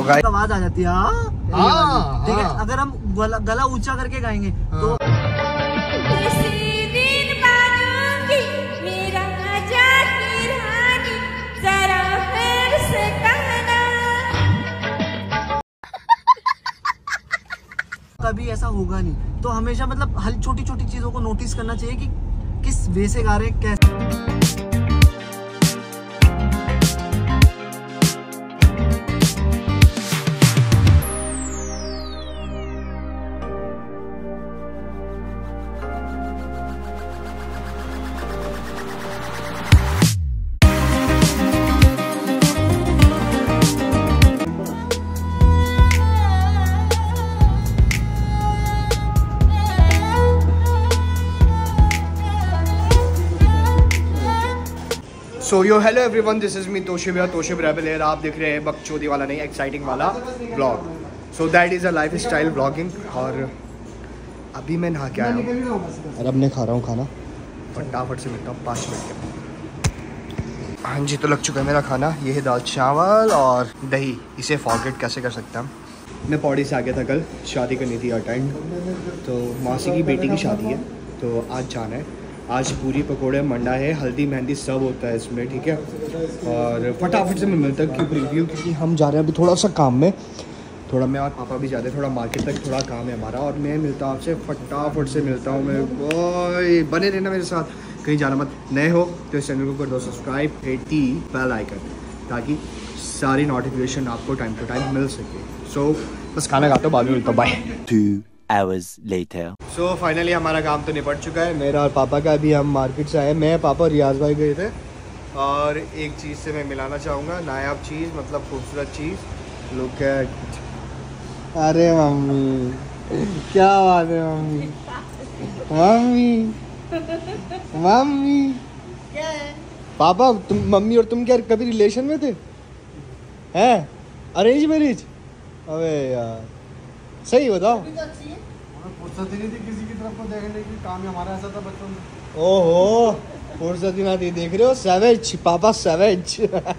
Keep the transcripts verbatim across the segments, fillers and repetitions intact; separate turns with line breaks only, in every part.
आवाज आ जाती है हाँ ठीक है। अगर हम गला, गला ऊंचा करके गाएंगे तो कभी ऐसा होगा नहीं। तो हमेशा मतलब हर छोटी छोटी चीजों को नोटिस करना चाहिए कि किस वे से गा रहे हैं, कैसे।
So yo hello everyone, this is me Tauseeb या तोशिब रेबल एयर। आप देख रहे हैं बकचोदी वाला नहीं, एक्साइटिंग वाला blog. So that is a lifestyle blogging. और अभी मैं नहा के आया हूँ और अब मैं खा रहा हूँ खाना। फटाफट से मिलता हूँ पाँच मिनट के। हाँ जी, तो लग चुका है मेरा खाना। ये है दाल चावल और दही। इसे फॉरगेट कैसे कर सकते हैं हम। मैं पौड़ी से आ गया था, कल शादी करनी थी अटेंड, तो मासी की बेटी की शादी है, तो आज जाना है। आज पूरी पकोड़े मंडा है, हल्दी मेहंदी सब होता है इसमें, ठीक है। और फटाफट से मैं मिलता हूँ क्योंकि रिव्यू, क्योंकि हम जा रहे हैं अभी थोड़ा सा काम में, थोड़ा मैं और पापा भी जा रहे हैं, थोड़ा मार्केट तक थोड़ा काम है हमारा। और मैं मिलता हूँ आपसे, फटाफट से मिलता हूँ मैं। ओए बने रहना मेरे साथ, कहीं जाना मत। नए हो तो इस चैनल को कर दो सब्सक्राइब, हिट बेल आइकन, ताकि सारी नोटिफिकेशन आपको टाइम टू टाइम मिल सके। सो so, बस खाना खाता हूँ, बाद में मिलता हूँ, bye.
Hours later.
So finally हमारा काम तो निपट चुका है, मेरा और पापा का। अभी हम मार्केट से आए, मैं पापा और रियाज भाई गए थे। और एक चीज़ से मैं मिलाना चाहूँगा, नायाब चीज़, मतलब खूबसूरत चीज़। Look at. अरे मम्मी क्या बात है मम्मी, मम्मी मम्मी
क्या है
पापा, तुम मम्मी और तुम क्या कभी रिलेशन में थे? हैं अरेंज मैरिज? अबे यार सही बताओ।
फुर्सत ही नहीं थी किसी की तरफ को देखने की, काम ही हमारा ऐसा था बचपन में।
ओहो फुर्सत ही ना थी, देख रहे हो, सैवेज पापा, सैवेज।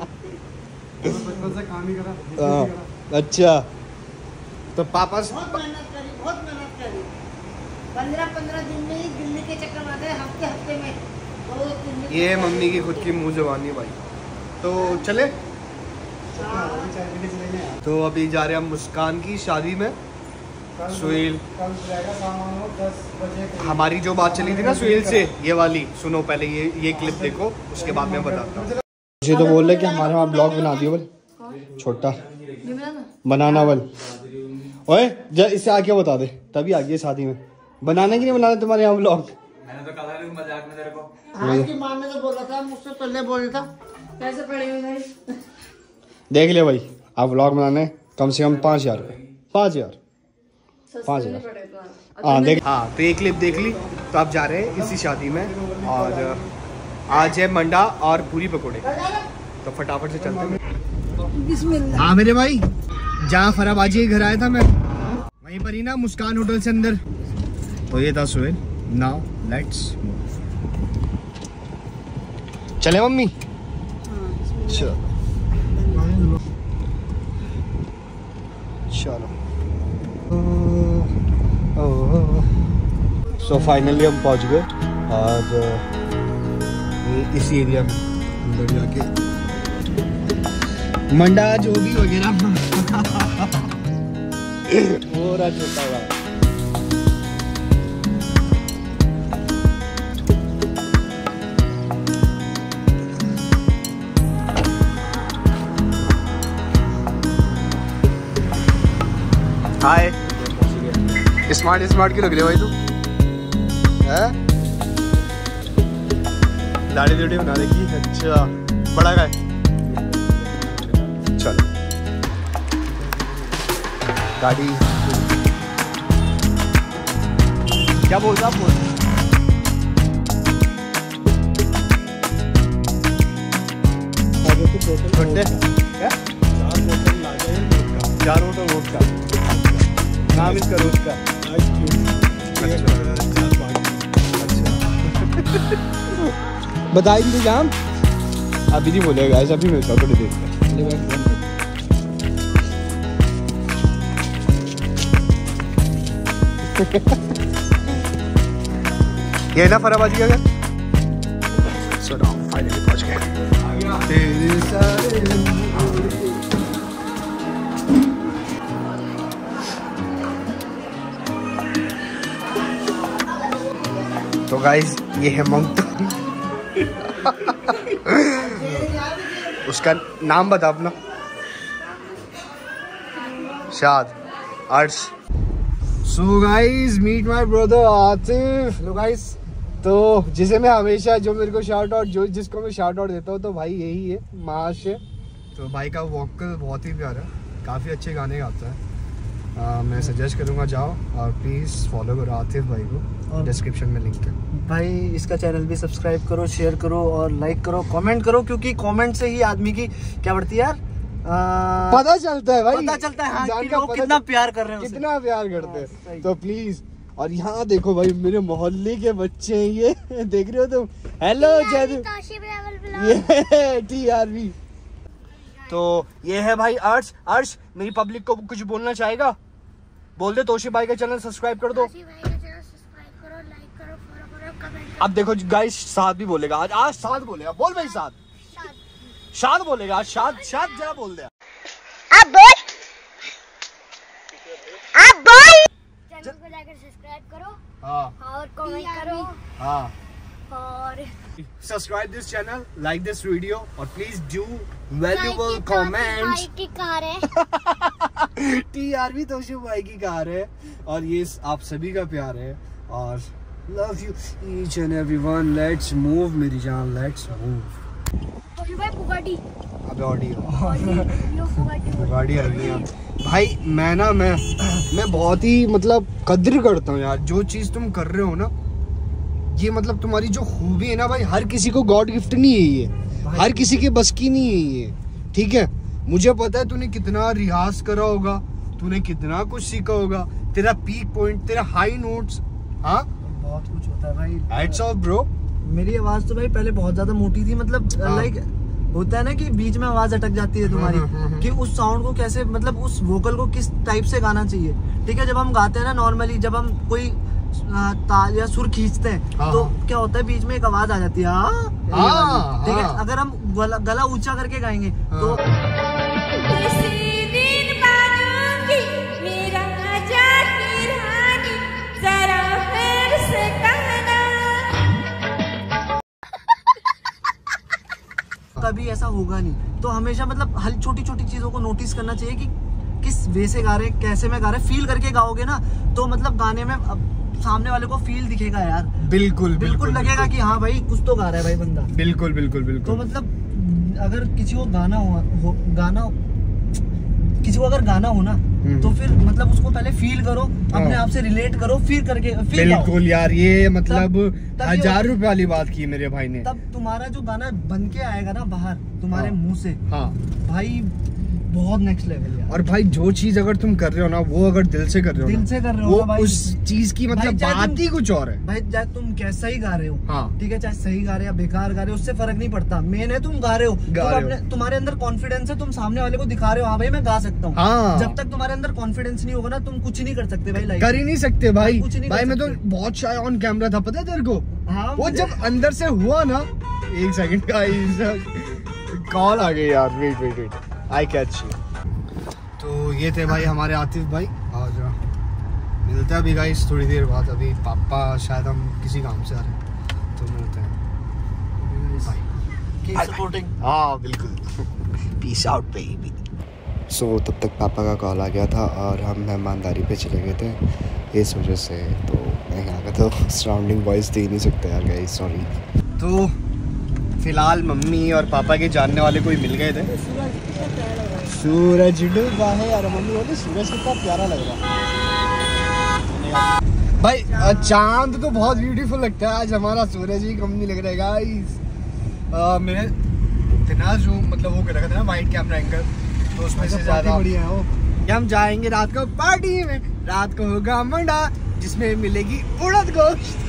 बचपन से काम ही करा।
अच्छा तो पापा
बहुत मेहनत करी, बहुत मेहनत करी। पंद्रह पंद्रह दिन में ही दिल्ली के चक्कर मारते हैं, हफ्ते हफ्ते में दो तीन दिन।
ये मम्मी की खुद की मुंह जबानी भाई। तो चले, तो अभी जा रहे हैं हम मुस्कान की शादी में। सुहेल हमारी जो बात चली थी ना सुहेल से, ये वाली सुनो पहले, ये ये क्लिप देखो, उसके बाद मैं बताता हूँ। मुझे तो बोल रहे कि हमारे वहाँ ब्लॉग बना दियो बोल, छोटा बनाना बोल। ओए इससे आगे बता दे, तभी आ गई शादी में। बनाना कि नहीं बनाना तुम्हारे यहाँ ब्लॉग?
मैंने तो कहा था मजाक में तेरे को।
आज की माँ ने तो बोला था, मुझसे पहले बोला था। कैसे पड़ेगा भाई?
देख ले भाई, आप व्लॉग बनाने कम से कम पाँच हजार रुपये, पाँच हजार पाँच हजार हाँ देख। हाँ तो एक क्लिप देख ली। तो आप जा रहे हैं इसी शादी में, और आज है मंडा और पूरी पकोड़े, तो फटाफट से चलते हैं। हाँ मेरे भाई, जहाँ फराबाजी के घर आया था मैं, वहीं पर ही ना मुस्कान होटल से अंदर। तो ये था सुहेल। नाउ लेट्स चले मम्मी। चलो चलो। सो फाइनली हम पहुंच गए, और इसी एरिया में अंदर जाके मंडा जो भी वगैरह पूरा छोटा हुआ। हाय, स्मार्ट स्मार्ट क्यों लग रहे हो भाई तू? हैं? दाढ़ी दाढ़ी बना रही। अच्छा बड़ा का है। चलो गाड़ी क्या बोल रहा बोल। क्या? चार बोतल वोट का नाम इसका रोज का। बताइए इंतजाम अभी नहीं बोलेगा, ऐसा भी मिलता थोड़ी देर में। ये ना फराबाजी का घर। सो नाउ फाइनली पहुंच गए। तेरे सारे तो गाइस ये है मंग। उसका नाम बता अपना। Shaad, Arsh. So guys meet my brother Atif. लो गाइस, तो जिसे मैं हमेशा, जो मेरे को शाउट आउट, जो जिसको मैं शाउट आउट देता हूँ, तो भाई यही है, माश है। तो भाई का वोकल बहुत ही प्यारा है, काफ़ी अच्छे गाने गाता है। आ, मैं सजेस्ट करूँगा जाओ और प्लीज़ फॉलो करो आतिफ भाई को, और डिस्क्रिप्शन में लिंक है।
भाई इसका चैनल भी सब्सक्राइब करो, शेयर करो और लाइक करो, कमेंट करो, क्योंकि कमेंट से ही आदमी की क्या बढ़ती है यार, आ,
पता चलता है भाई,
पता चलता है हाँ, कि
का
लोग कितना प्यार कर रहे हैं,
कितना प्यार करते हैं। तो प्लीज, और यहाँ देखो भाई मेरे मोहल्ले के बच्चे हैं ये, देख रहे हो तुम। हेलो जैद, ये टी आर वी। तो ये है भाई अर्श। अर्श मेरी पब्लिक को कुछ बोलना चाहेगा? बोल दे, तोशिब भाई का चैनल सब्सक्राइब कर दो। अब देखो गाइस, साथ भी बोलेगा आज, आज साथ बोलेगा। बोल भाई साथ, शाद बोलेगा आज, शाद शाद जरा बोल दे।
अब बोल, अब बोल। चैनल को लाइक और सब्सक्राइब करो, हाँ, और कमेंट करो,
हाँ,
और
subscribe this channel, like this video, और प्लीज डू वैल्यूएबल कमेंट्स।
की कार है,
टी आर वी तोशिब भाई की कार है, और ये आप सभी का प्यार है। और love you each and everyone. Let's move मेरी जान, लेट्स मूव।
भाई बुगाटी,
अबे ऑडियो
यो बुगाटी,
बुगाटी आ गई है भाई। मैं ना मैं मैं बहुत ही मतलब कद्र करता हूँ यार, जो चीज़ तुम कर रहे हो ना, ये मतलब तुम्हारी जो खूबी है ना भाई, हर किसी को गॉड गिफ्ट नहीं है ये, हर किसी के बस की नहीं है ये, ठीक है। मुझे पता है तूने कितना रियाज करा होगा, तूने कितना कुछ सीखा होगा, तेरा पीक पॉइंट, तेरा हाई नोट्स, हाँ
बहुत कुछ होता है भाई।
Hats off bro.
मेरी आवाज तो भाई पहले बहुत ज्यादा मोटी थी, मतलब लाइक होता है ना कि बीच में आवाज अटक जाती है तुम्हारी, कि उस साउंड को कैसे, मतलब उस वोकल को किस टाइप से गाना चाहिए, ठीक है। जब हम गाते हैं ना नॉर्मली, जब हम कोई ताल या सुर खींचते हैं, तो क्या होता है, बीच में एक आवाज आ जाती है, हाँ, ठीक है। अगर हम गला, गला ऊंचा करके गाएंगे तो कभी ऐसा होगा नहीं। तो हमेशा मतलब हर छोटी छोटी चीजों को नोटिस करना चाहिए कि किस वे से गा रहे, कैसे में गा रहे। फील करके गाओगे ना, तो मतलब गाने में सामने वाले को फील दिखेगा यार। बिल्कुल बिल्कुल लगेगा कि हाँ भाई कुछ तो गा रहा है भाई बंदा। बिल्कुल बिल्कुल बिल्कुल। तो मतलब अगर किसी को गाना हो, हो गाना किसी को अगर गाना हो ना, तो फिर मतलब उसको पहले फील करो, अपने आप से रिलेट करो, फिर करके फील। बिल्कुल यार, ये मतलब हजार रुपए वाली बात की मेरे भाई ने। तब तुम्हारा जो गाना बन के आएगा ना बाहर तुम्हारे मुंह से, हाँ भाई बहुत नेक्स्ट लेवल है। और भाई जो चीज अगर तुम कर रहे हो ना, वो अगर दिल से कर रहे हो, दिल से कर रहे हो भाई, उस चीज की मतलब बात ही कुछ और है भाई। चाहे तुम कैसा ही गा रहे हो, हाँ ठीक है, चाहे सही गा रहे हो या बेकार गा रहे हो, उससे फर्क नहीं पड़ता। मेन है तुम गा रहे हो, गा रहे हो। तुम्हारे अंदर कॉन्फिडेंस है, तुम सामने वाले को दिखा रहे हो हाँ भाई मैं गा सकता हूँ। हाँ। जब तक तुम्हारे अंदर कॉन्फिडेंस नहीं होगा ना, तुम कुछ नहीं कर सकते भाई, लाइफ कर ही नहीं सकते भाई। कुछ नहीं भाई, मैं तो बहुत शाय ऑन कैमरा था, पता है तेरे को? हाँ, वो जब अंदर से हुआ ना, एक सेकंड का कॉल आ गई यार, wait wait wait I catch you. तो ये थे भाई हमारे आतिफ भाई, और मिलते हैं अभी गाइस थोड़ी देर बाद। अभी पापा शायद हम किसी काम से आ रहे हैं, तो मिलते हैं। सपोर्टिंग, हाँ बिल्कुल, पीस आउट बेबी। सो तब तक पापा का कॉल आ गया था और हम मेहमानदारी पे चले गए थे इस वजह से, तो मैं यहाँ का तो सराउंडिंग वॉइस दे नहीं सकता यार गाइस, सॉरी। तो फिलहाल मम्मी और पापा के जानने वाले कोई मिल गए थे। सूरज डूबा है यार, मम्मी बोली सूरज कितना प्यारा लग रहा है भाई। चांद तो बहुत ब्यूटीफुल लगता है, आज हमारा सूरज ही कम नहीं लग रहा है गाइस। मैंने इतना जो मतलब वो कर रखा था ना वाइड कैमरा एंगल, तो उसमें से ज्यादा बढ़िया है वो। हम जाएंगे रात को पार्टी में, रात को होगा मंडा जिसमें मिलेगी उड़द गोश्त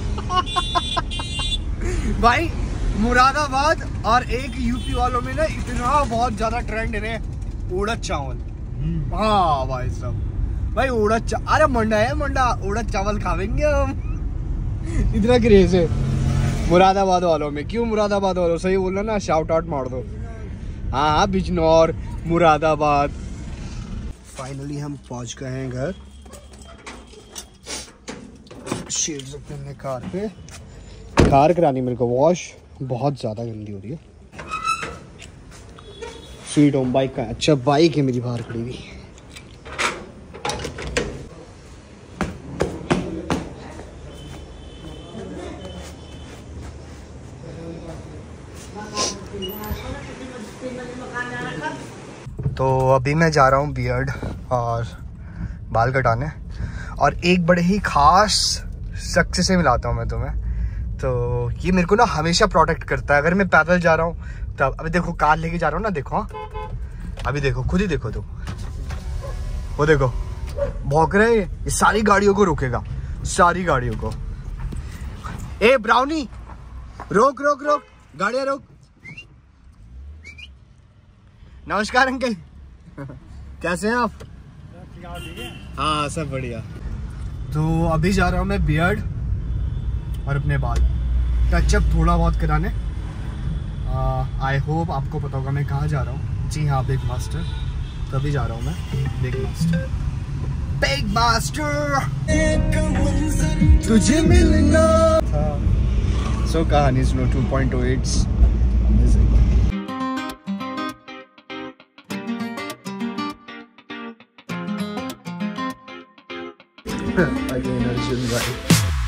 भाई। मुरादाबाद और एक यूपी वालों में ना इतना बहुत ज्यादा ट्रेंड है उड़द चावल। हाँ भाई साहब,
भाई उड़द चा... अरे मंडा है मंडा, उड़द चावल खावेंगे हम। इतना क्रेज है मुरादाबाद वालों में। क्यों मुरादाबाद वालों, सही बोलना ना, शाउट आउट मार दो। हाँ हाँ बिजनौर मुरादाबाद। फाइनली हम पहुंच गए हैं घर। शेर सकते हैं कार पे। कार करानी मेरे को वॉश, बहुत ज़्यादा गंदी हो रही है। स्वीट होम बाइक का, अच्छा बाइक है मेरी बाहर खड़ी हुई। तो अभी मैं जा रहा हूँ बियर्ड और बाल कटाने, और एक बड़े ही खास शख्स से मिलाता हूँ मैं तुम्हें। तो ये मेरे को ना हमेशा प्रोटेक्ट करता है। अगर मैं पैदल जा रहा हूँ तब, अभी देखो कार लेके जा रहा हूँ ना, देखो हाँ अभी देखो, खुद ही देखो तुम, वो देखो भौंक रहे हैं। ये सारी गाड़ियों को रोकेगा, सारी गाड़ियों को। ए ब्राउनी रोक रोक रोक, गाड़ियाँ रोक। नमस्कार अंकल, कैसे हैं आप? हाँ सब बढ़िया। तो अभी जा रहा हूँ मैं बियर्ड और अपने बाल टचअप थोड़ा बहुत कराने। आई होप आपको पता होगा मैं कहाँ जा रहा हूँ। जी हाँ, बिग मास्टर। तभी जा रहा हूँ मैं, बिग मास्टर। बिग मास्टर तुझे मिलना था। सो कहानी सुनो, two point o eight amazing. Again, Arjun Bhai.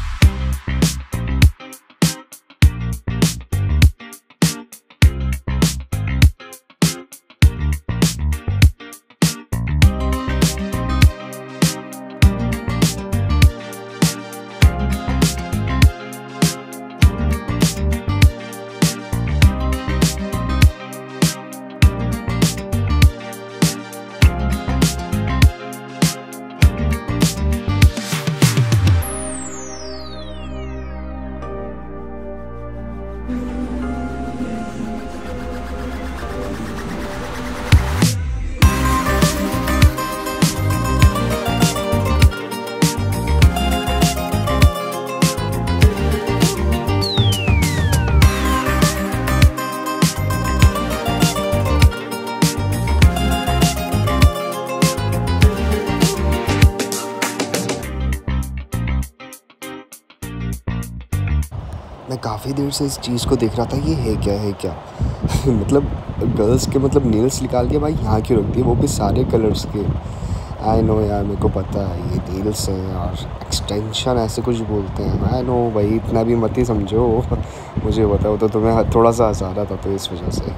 मैं काफ़ी देर से इस चीज़ को देख रहा था, ये है क्या है क्या मतलब गर्ल्स के मतलब नेल्स निकाल के भाई यहाँ क्यों रख दिए, वो भी सारे कलर्स के। आई नो यार, मेरे को पता है ये नेल्स हैं और एक्सटेंशन ऐसे कुछ बोलते हैं। आई नो भाई, इतना भी मत ही समझो मुझे पता हो तो तुम्हें थोड़ा सा हंसा रहा था, तो इस वजह से।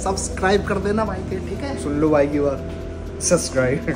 सब्सक्राइब कर देना भाई के, ठीक है?
सुन लो भाई की बात, सब्सक्राइब।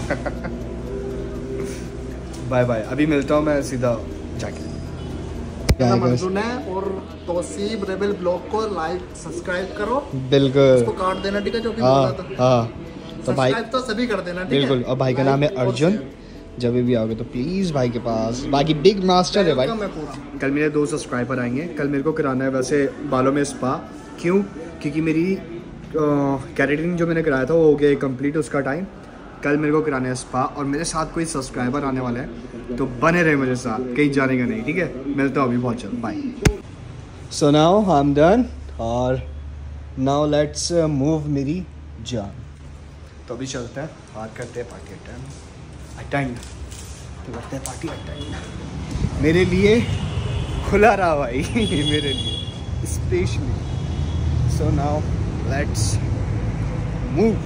बाय बाय, अभी मिलता हूँ मैं सीधा जाके।
मंजून है और तौसीब रेबल ब्लॉग को लाइक सब्सक्राइब करो,
बिल्कुल
उसको काट देना, ठीक है? जो भी
हाँ
बोला था,
हाँ, तो भाई
सब्सक्राइब तो सभी कर देना, ठीक है?
बिल्कुल। और भाई का नाम है अर्जुन, जब भी आओगे तो प्लीज़ भाई के पास, बाकी बिग मास्टर है भाई। कल मेरे दो सब्सक्राइबर आएंगे, कल मेरे को कराना है वैसे बालों में स्पा। क्यों? क्योंकि मेरी कैरेटिन जो मैंने कराया था वो हो गया कंप्लीट उसका टाइम। कल मेरे को कराना है स्पा और मेरे साथ कोई सब्सक्राइबर आने वाला है, तो बने रहे मेरे साथ, कहीं जाने का नहीं, ठीक है? मिलता हूँ अभी बहुत जल्द, bye. So now I am done और नाउ लेट्स मूव मेरी जान। तो अभी चलते हैं, बात करते हैं पार्टी अटेंड अटेंड तो करते हैं पार्टी अटेंड। मेरे लिए खुला रहा भाई मेरे लिए specially. So now let's move.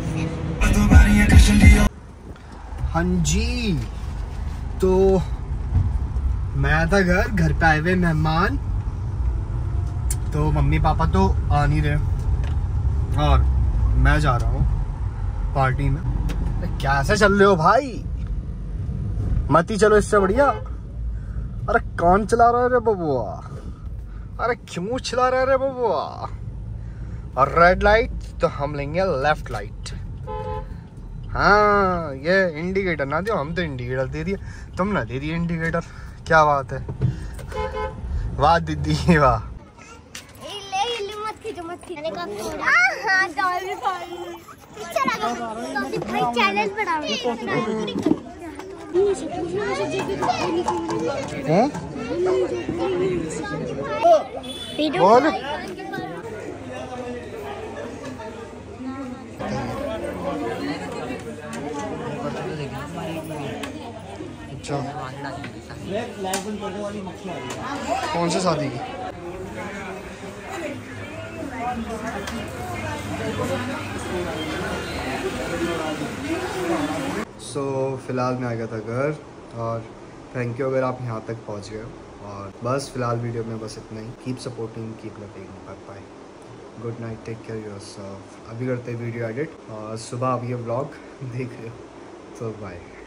हाँ जी, तो मैं था घर घर पे आए हुए मेहमान, तो मम्मी पापा तो आ नहीं रहे और मैं जा रहा हूँ पार्टी में। कैसे चल रहे हो भाई? मत ही चलो, इससे बढ़िया। अरे कौन चला रहा है रे बबुआ? अरे क्यों चला रहा है रे बबुआ? और रेड लाइट तो हम लेंगे लेफ्ट लाइट। हाँ, ये इंडिकेटर ना दियो, हम तो इंडिकेटर दे दिए, तुम ना दे दिए इंडिकेटर। क्या बात है, वाह दीदी वाह। बोल अच्छा, कौन से शादी की? सो so, फिलहाल मैं आ गया था घर और थैंक यू अगर आप यहाँ तक पहुँच गए हो। और बस फिलहाल वीडियो में बस इतना ही। Keep supporting, keep loving, bye bye, good night, take care yourself. अभी करते हैं वीडियो एडिट और सुबह आप ये व्लॉग देख रहे हो, तो बाय।